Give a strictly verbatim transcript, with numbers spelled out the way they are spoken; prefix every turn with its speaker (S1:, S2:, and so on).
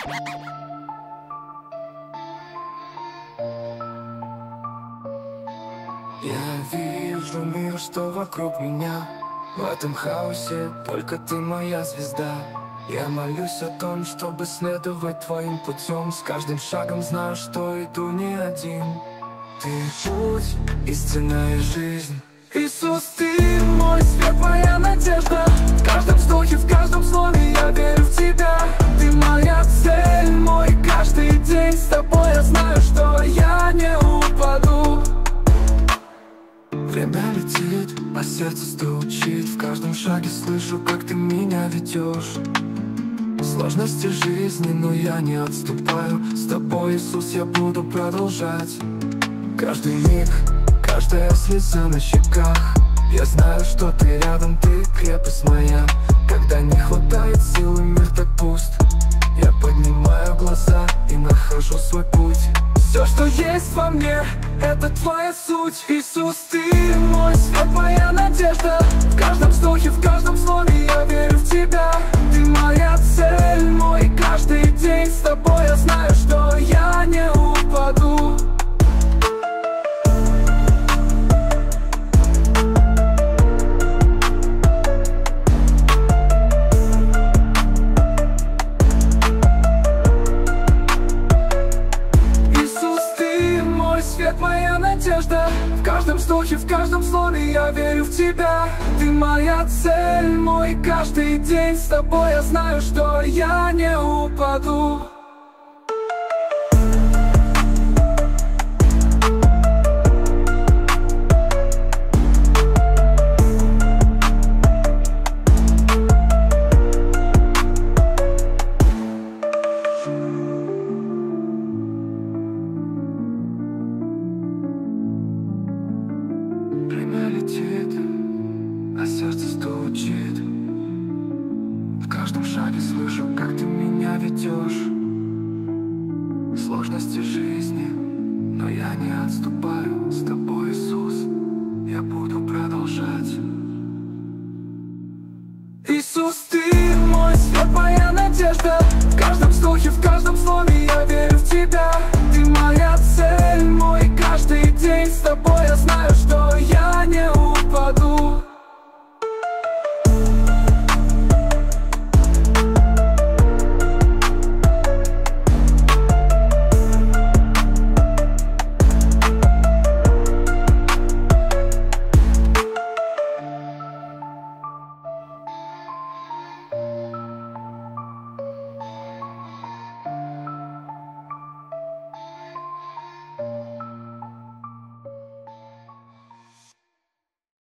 S1: Я вижу мир, что вокруг меня. В этом хаосе только ты моя звезда. Я молюсь о том, чтобы следовать твоим путем. С каждым шагом знаю, что иду не один. Ты путь, истинная жизнь. Иисус, ты мой свет, моя надежда. В каждом вздохе, в каждом слове я верю в тебя. Ты моя цель, мой каждый день. С тобой я знаю, что я не упаду. Время летит, а сердце стучит. В каждом шаге слышу, как ты меня ведешь. Сложности жизни, но я не отступаю. С тобой, Иисус, я буду продолжать. Каждый миг, каждая слеза на щеках. Я знаю, что ты рядом, ты крепость моя. Когда не хватает сил и мир так пуст, я поднимаю глаза и нахожу свой путь. Все, что есть во мне, это твоя суть. Иисус, ты мой свет, моя надежда. В каждом вздохе, в каждом слове я верю в тебя. Ты моя цель, мой каждый день. С тобой я знаю, что я не упаду. Свет, моя надежда. В каждом вздохе, в каждом слове я верю в тебя. Ты моя цель, мой каждый день. С тобой я знаю, что я не упаду. Время летит, а сердце стучит. В каждом шаге слышу, как ты меня ведешь. Сложности жизни, но я не отступаю. С тобой, Иисус, я буду продолжать. Иисус, ты мой свет, моя надежда. В каждом вздохе, в каждом слове я верю в тебя. Ты моя цель, мой каждый день. С тобой я знаю,